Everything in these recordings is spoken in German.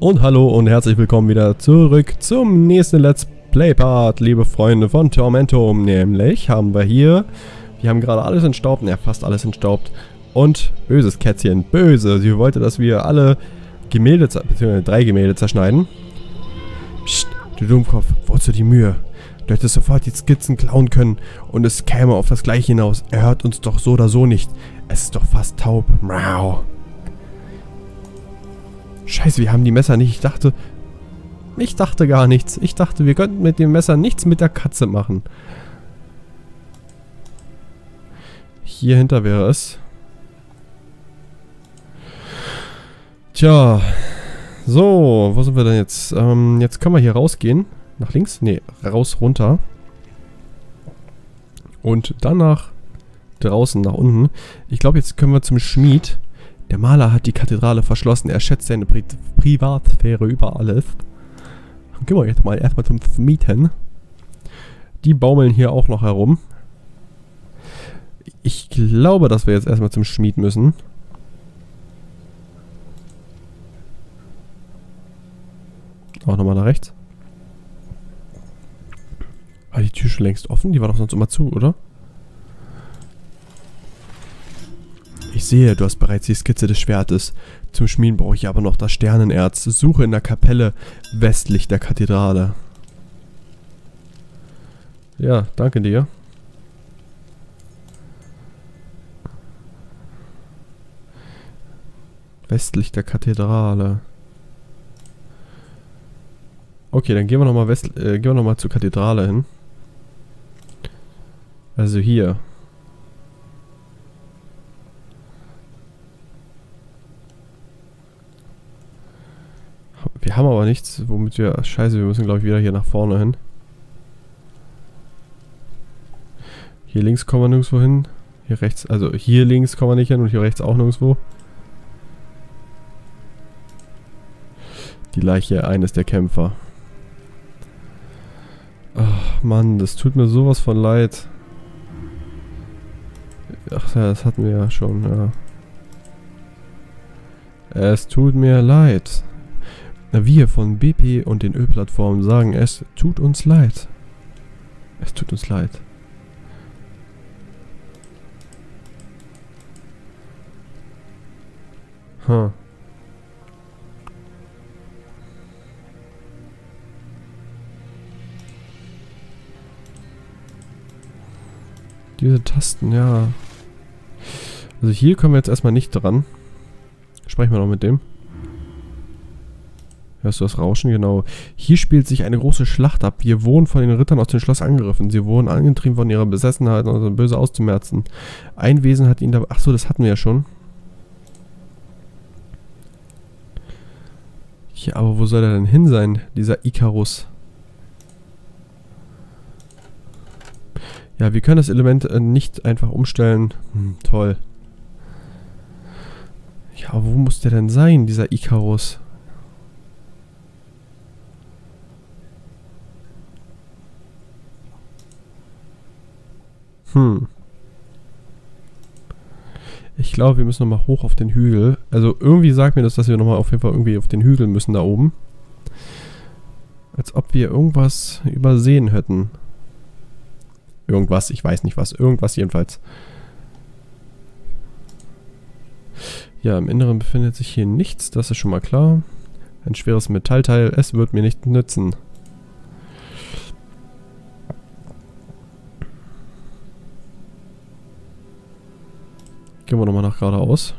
Und hallo und herzlich willkommen wieder zurück zum nächsten Let's Play Part, liebe Freunde von Tormentum. Nämlich haben wir haben gerade alles entstaubt, ja fast alles entstaubt. Und böses Kätzchen, böse, sie wollte, dass wir alle Gemälde, beziehungsweise 3 Gemälde zerschneiden. Psst, du Dummkopf, wozu die Mühe? Du hättest sofort die Skizzen klauen können und es käme auf das Gleiche hinaus. Er hört uns doch so oder so nicht. Es ist doch fast taub. Miau. Scheiße, wir haben die Messer nicht. Ich dachte gar nichts. Ich dachte, wir könnten mit dem Messer nichts mit der Katze machen. Hier hinter wäre es. Tja. So, wo sind wir denn jetzt? Jetzt können wir hier rausgehen. Nach links? Nee, raus, runter. Und dann nach draußen, nach unten. Ich glaube, jetzt können wir zum Schmied. Der Maler hat die Kathedrale verschlossen. Er schätzt seine Privatsphäre über alles. Dann gehen wir jetzt mal erstmal zum Schmieden. Die baumeln hier auch noch herum. Ich glaube, dass wir jetzt erstmal zum Schmied müssen. Auch nochmal nach rechts. War die Tür schon längst offen? Die war doch sonst immer zu, oder? Ich sehe, du hast bereits die Skizze des Schwertes. Zum Schmieden brauche ich aber noch das Sternenerz. Suche in der Kapelle westlich der Kathedrale. Ja, danke dir. Westlich der Kathedrale. Okay, dann gehen wir nochmal zur Kathedrale hin. Also hier. Wir haben aber nichts, womit wir... Scheiße, wir müssen, glaube ich, wieder hier nach vorne hin. Hier links kommen wir nirgendwo hin. Hier rechts, also hier links kommen wir nicht hin und hier rechts auch nirgendwo. Die Leiche eines der Kämpfer. Ach Mann, das tut mir sowas von leid. Ach ja, das hatten wir ja schon, ja. Es tut mir leid. Wir von BP und den Ölplattformen sagen, es tut uns leid. Es tut uns leid. Huh. Diese Tasten, ja. Also hier kommen wir jetzt erstmal nicht dran. Sprechen wir noch mit dem. Hörst du das Rauschen? Genau. Hier spielt sich eine große Schlacht ab. Wir wurden von den Rittern aus dem Schloss angegriffen. Sie wurden angetrieben von ihrer Besessenheit und also böse auszumerzen. Ein Wesen hat ihn da... Achso, das hatten wir ja schon. Ja, aber wo soll er denn hin sein, dieser Ikarus? Ja, wir können das Element nicht einfach umstellen. Toll. Ja, aber wo muss der denn sein, dieser Ikarus? Ich glaube, wir müssen nochmal hoch auf den Hügel. Also irgendwie sagt mir das, dass wir nochmal auf jeden Fall irgendwie auf den Hügel müssen da oben. Als ob wir irgendwas übersehen hätten. Irgendwas, ich weiß nicht was. Irgendwas jedenfalls. Ja, im Inneren befindet sich hier nichts. Das ist schon mal klar. Ein schweres Metallteil. Es wird mir nicht nützen. Gehen wir nochmal nach geradeaus.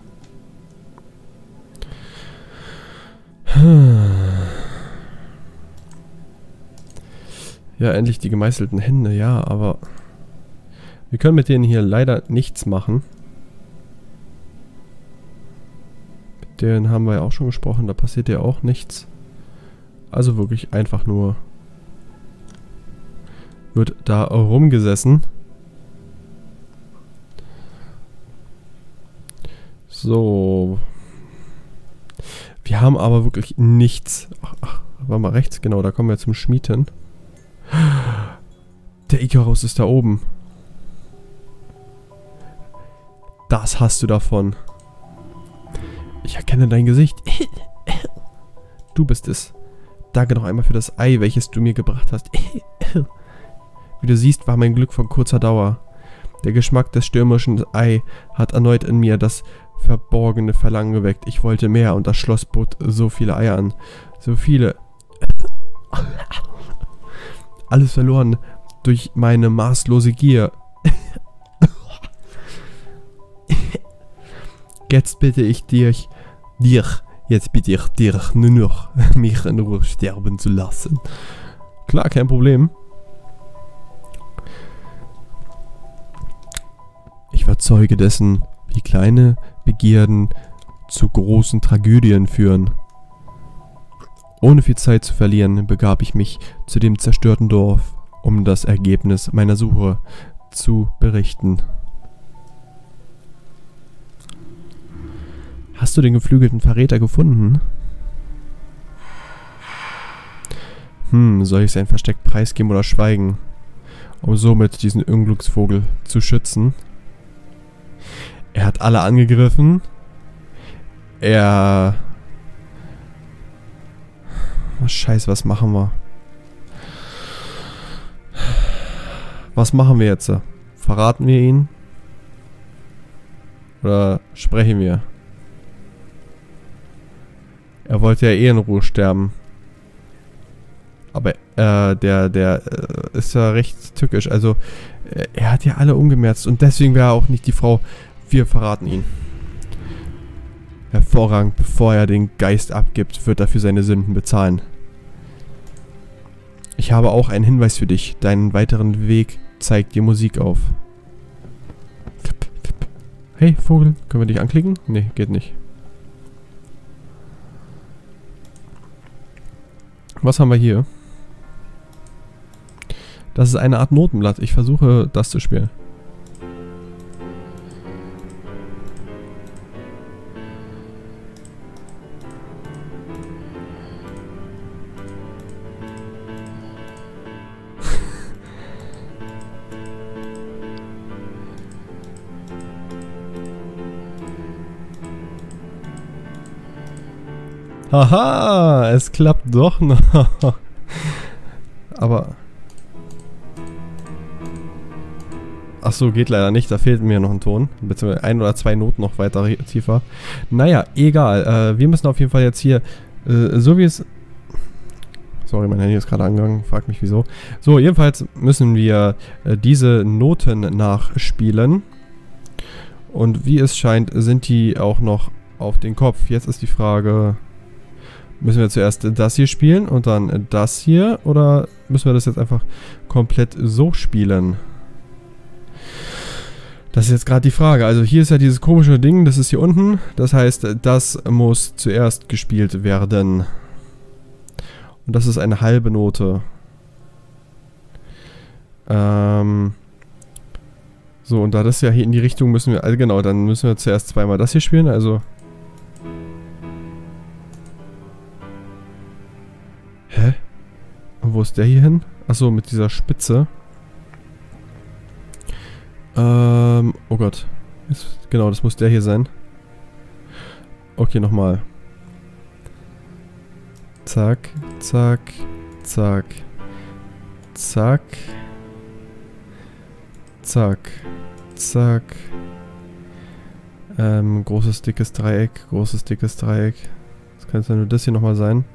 Ja, endlich die gemeißelten Hände, ja, aber wir können mit denen hier leider nichts machen. Mit denen haben wir ja auch schon gesprochen, da passiert ja auch nichts. Also wirklich einfach nur wird da rumgesessen. So. Wir haben aber wirklich nichts. Ach, war mal rechts, genau, da kommen wir zum Schmied hin. Der Ikarus ist da oben. Das hast du davon. Ich erkenne dein Gesicht. du bist es. Danke noch einmal für das Ei, welches du mir gebracht hast. Wie du siehst, war mein Glück von kurzer Dauer. Der Geschmack des stürmischen Ei hat erneut in mir das verborgene Verlangen geweckt. Ich wollte mehr und das Schloss bot so viele Eier an. So viele. Alles verloren durch meine maßlose Gier. Jetzt bitte ich dich, nur noch, mich in Ruhe sterben zu lassen. Klar, kein Problem. Ich war Zeuge dessen, wie kleine Begierden zu großen Tragödien führen. Ohne viel Zeit zu verlieren, begab ich mich zu dem zerstörten Dorf, um das Ergebnis meiner Suche zu berichten. Hast du den geflügelten Verräter gefunden? Soll ich sein Versteck preisgeben oder schweigen, um somit diesen Unglücksvogel zu schützen? Er hat alle angegriffen. Scheiße, was machen wir? Was machen wir jetzt? Verraten wir ihn? Oder sprechen wir? Er wollte ja eh in Ruhe sterben. Aber der ist ja recht tückisch. Also, er hat ja alle umgemerzt. Und deswegen wäre er auch nicht die Frau. Wir verraten ihn. Hervorragend, bevor er den Geist abgibt, wird er für seine Sünden bezahlen. Ich habe auch einen Hinweis für dich. Deinen weiteren Weg zeigt dir Musik auf. Hey, Vogel, können wir dich anklicken? Nee, geht nicht. Was haben wir hier? Das ist eine Art Notenblatt. Ich versuche, das zu spielen. Haha, es klappt doch noch. Aber... Ach so, geht leider nicht. Da fehlt mir noch ein Ton. Beziehungsweise 1 oder 2 Noten noch weiter tiefer. Naja, egal. Wir müssen auf jeden Fall jetzt hier, so wie es... Sorry, mein Handy ist gerade angegangen. Frag mich wieso. So, jedenfalls müssen wir diese Noten nachspielen. Und wie es scheint, sind die auch noch auf den Kopf. Jetzt ist die Frage... Müssen wir zuerst das hier spielen und dann das hier? Oder müssen wir das jetzt einfach komplett so spielen? Das ist jetzt gerade die Frage. Also hier ist ja dieses komische Ding, das ist hier unten. Das heißt, das muss zuerst gespielt werden. Und das ist eine halbe Note. So, und da das ja hier in die Richtung müssen wir... Also genau, dann müssen wir zuerst zweimal das hier spielen. Also... Hä? Und wo ist der hier hin? Achso, mit dieser Spitze. Oh Gott. Genau, das muss der hier sein. Okay, nochmal. Zack, zack, zack. Zack. Zack. Zack. Großes, dickes Dreieck. Großes, dickes Dreieck. Das kann jetzt nur das hier nochmal sein.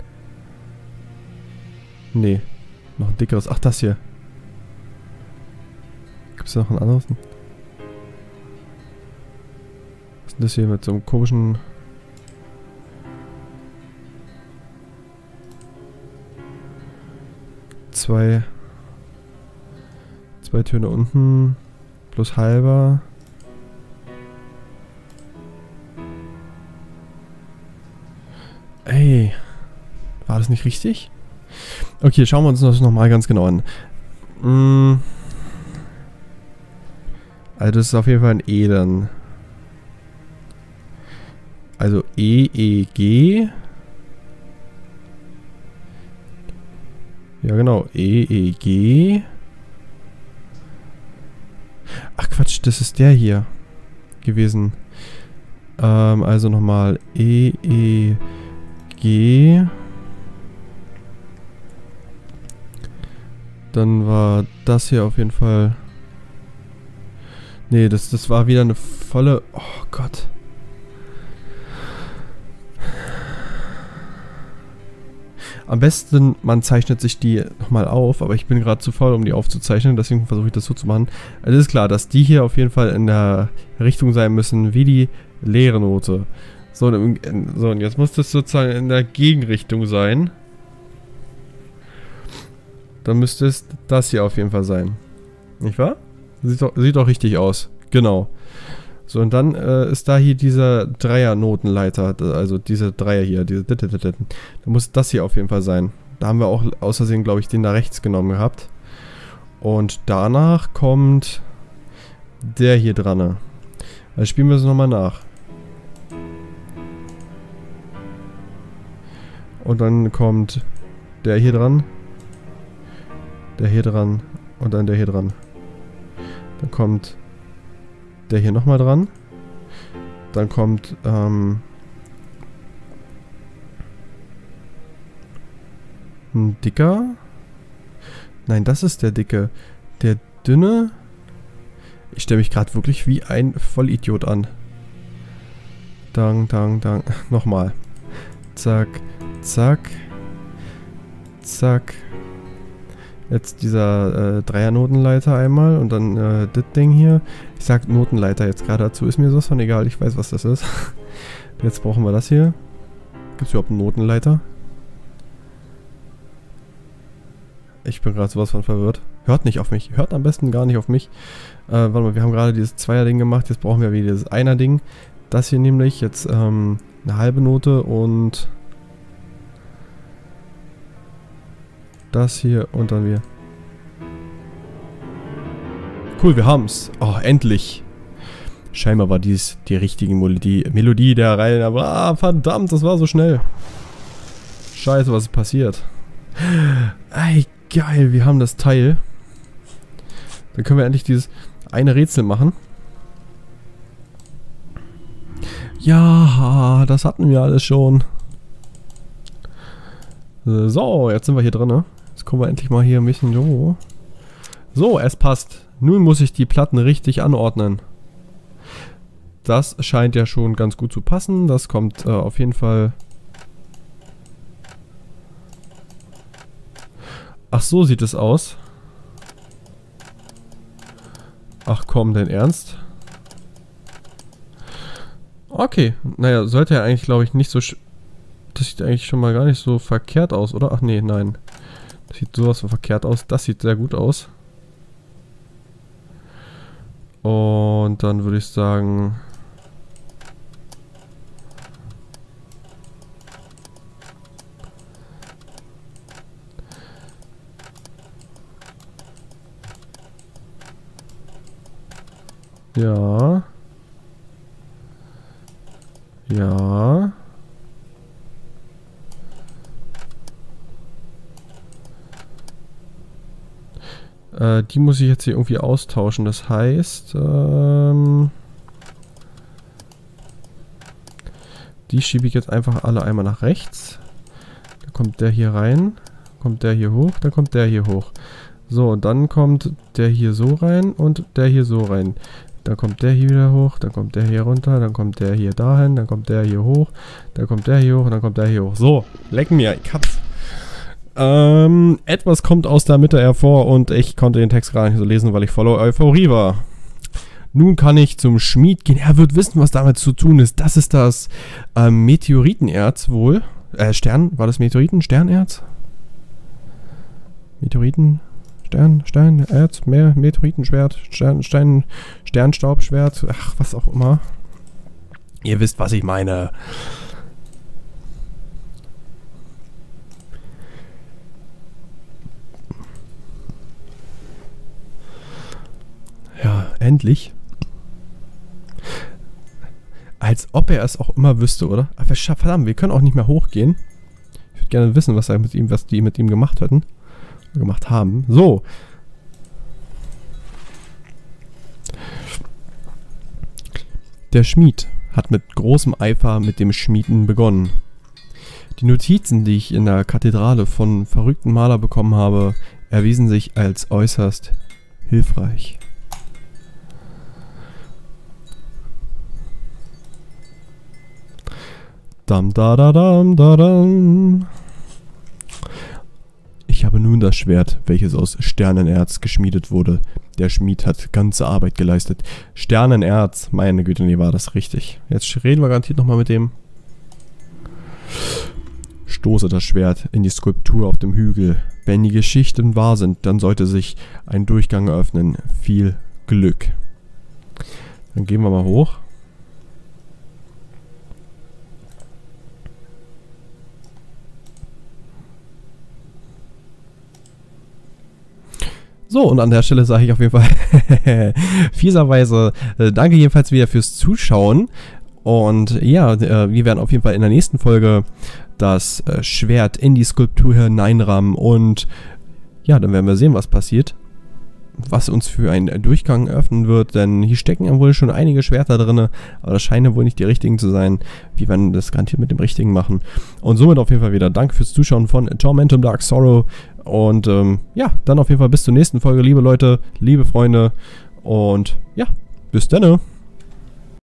Nee. Noch ein dickeres. Ach, das hier. Gibt es noch ein anderes? Was ist denn das hier mit so einem komischen... Zwei Töne unten. Plus halber. Ey. War das nicht richtig? Okay, schauen wir uns das nochmal ganz genau an. Also das ist auf jeden Fall ein E dann. Also E, E, G. Ja genau, E, E, G. Ach Quatsch, das ist der hier gewesen. Also nochmal E, E, G. Dann war das hier auf jeden Fall... Nee, das war wieder eine volle... Oh Gott. Am besten, man zeichnet sich die nochmal auf, aber ich bin gerade zu faul, um die aufzuzeichnen, deswegen versuche ich das so zu machen. Also ist klar, dass die hier auf jeden Fall in der Richtung sein müssen, wie die leere Note. So, und jetzt muss das sozusagen in der Gegenrichtung sein. Dann müsste es das hier auf jeden Fall sein. Nicht wahr? Sieht doch richtig aus. Genau. So, und dann ist da hier dieser Dreier-Notenleiter, also diese Dreier hier, da muss das hier auf jeden Fall sein. Da haben wir auch aus Versehen, glaube ich, den da rechts genommen gehabt. Und danach kommt der hier dran. Also spielen wir es nochmal nach. Und dann kommt der hier dran, der hier dran und dann der hier dran. Dann kommt der hier nochmal dran. Dann kommt ein dicker. Nein, das ist der dicke. Der dünne. Ich stelle mich gerade wirklich wie ein Vollidiot an. Dang, dang, dang. Nochmal. Zack, zack, zack. Jetzt dieser Dreier-Notenleiter einmal und dann das Ding hier. Ich sag Notenleiter jetzt gerade dazu, ist mir sowas von egal, ich weiß, was das ist. Jetzt brauchen wir das hier. Gibt es überhaupt einen Notenleiter? Ich bin gerade sowas von verwirrt. Hört nicht auf mich, hört am besten gar nicht auf mich. Warte mal, wir haben gerade dieses Zweier-Ding gemacht, jetzt brauchen wir wieder dieses Einer-Ding. Das hier nämlich, jetzt eine halbe Note und... das hier und dann wir. Cool, wir haben's. Oh, endlich. Scheinbar war dies die richtige Melodie der Reihe. Aber verdammt, das war so schnell. Scheiße, was ist passiert? Ey, geil, wir haben das Teil. Dann können wir endlich dieses eine Rätsel machen. Ja, das hatten wir alles schon. So, jetzt sind wir hier drin, ne? Jetzt kommen wir endlich mal hier ein bisschen so. So, es passt. Nun muss ich die Platten richtig anordnen. Das scheint ja schon ganz gut zu passen. Das kommt auf jeden Fall... Ach, so sieht es aus. Ach komm, dein Ernst? Okay, naja, sollte ja eigentlich, glaube ich, nicht so... Das sieht eigentlich schon mal gar nicht so verkehrt aus, oder? Ach nee, nein. Das sieht sowas von verkehrt aus. Das sieht sehr gut aus. Und dann würde ich sagen... Ja. Ja. Die muss ich jetzt hier irgendwie austauschen. Das heißt, die schiebe ich jetzt einfach alle einmal nach rechts. Dann kommt der hier rein, kommt der hier hoch, dann kommt der hier hoch. So, und dann kommt der hier so rein und der hier so rein. Dann kommt der hier wieder hoch, dann kommt der hier runter, dann kommt der hier dahin, dann kommt der hier hoch, dann kommt der hier hoch und dann kommt der hier hoch. So, leck mir, ich hab's. Etwas kommt aus der Mitte hervor und ich konnte den Text gar nicht so lesen, weil ich voller Euphorie war. Nun kann ich zum Schmied gehen. Er wird wissen, was damit zu tun ist. Das ist das Meteoritenerz wohl. Stern, war das Meteoriten? Sternerz? Meteoriten? Erz, Meteoritenschwert, Sternstaubschwert, ach, was auch immer. Ihr wisst, was ich meine. Ja, endlich. Als ob er es auch immer wüsste, oder? Aber verdammt, wir können auch nicht mehr hochgehen. Ich würde gerne wissen, was die mit ihm gemacht hatten. Gemacht haben. So. Der Schmied hat mit großem Eifer mit dem Schmieden begonnen. Die Notizen, die ich in der Kathedrale von verrückten Maler bekommen habe, erwiesen sich als äußerst hilfreich. Dam da da dam da dam. Ich habe nun das Schwert, welches aus Sternenerz geschmiedet wurde. Der Schmied hat ganze Arbeit geleistet. Sternenerz, meine Güte, nee, war das richtig. Jetzt reden wir garantiert nochmal mit dem. Stoße das Schwert in die Skulptur auf dem Hügel. Wenn die Geschichten wahr sind, dann sollte sich ein Durchgang eröffnen. Viel Glück. Dann gehen wir mal hoch. So, und an der Stelle sage ich auf jeden Fall fieserweise danke jedenfalls wieder fürs Zuschauen. Und ja, wir werden auf jeden Fall in der nächsten Folge das Schwert in die Skulptur hineinrammen. Und ja, dann werden wir sehen, was passiert. Was uns für einen Durchgang öffnen wird. Denn hier stecken ja wohl schon einige Schwerter drin. Aber das scheinen wohl nicht die richtigen zu sein. Wir werden das garantiert mit dem richtigen machen. Und somit auf jeden Fall wieder danke fürs Zuschauen von Tormentum Dark Sorrow. Und ja, dann auf jeden Fall bis zur nächsten Folge, liebe Leute, liebe Freunde. Und ja, bis dann.